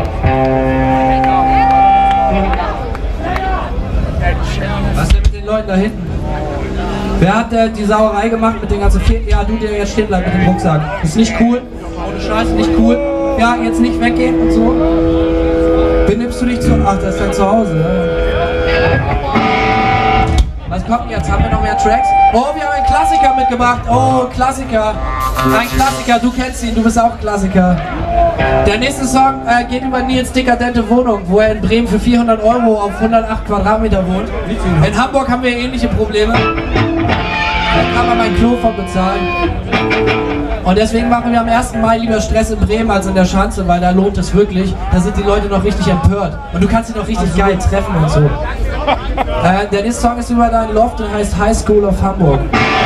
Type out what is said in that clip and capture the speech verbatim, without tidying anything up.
Was ist denn mit den Leuten da hinten? Wer hat äh, die Sauerei gemacht mit den ganzen vier? Ja, du, der jetzt stehen bleibt mit dem Rucksack. Ist nicht cool. Ohne Scheiß, nicht cool. Ja, jetzt nicht weggehen und so. Benimmst du dich zu? Ach, das ist dein Zuhause. Ja. Was kommt jetzt? Haben wir noch mehr Tracks? Oh, wir haben einen Klassiker mitgebracht. Oh, Klassiker. Ein Klassiker, du kennst ihn, du bist auch Klassiker. Der nächste Song äh, geht über Nils' dekadente Wohnung, wo er in Bremen für vierhundert Euro auf hundertacht Quadratmeter wohnt. In Hamburg haben wir ähnliche Probleme. Da kann man mein Klo von bezahlen. Und deswegen machen wir am ersten Mai lieber Stress in Bremen als in der Schanze, weil da lohnt es wirklich. Da sind die Leute noch richtig empört. Und du kannst sie noch richtig geil treffen und so. Äh, der nächste Song ist über deinen Loft und heißt High School of Hamburg.